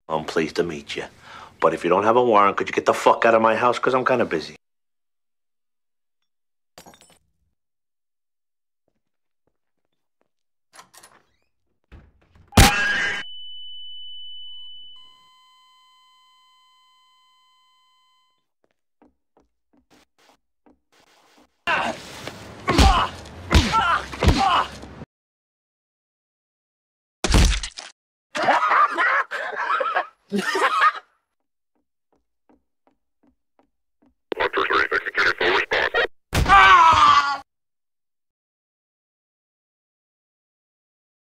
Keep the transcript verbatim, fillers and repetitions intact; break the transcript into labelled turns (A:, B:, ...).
A: I'm pleased to meet you. But if you don't have a warrant, could you get the fuck out of my house? Because I'm kind of busy.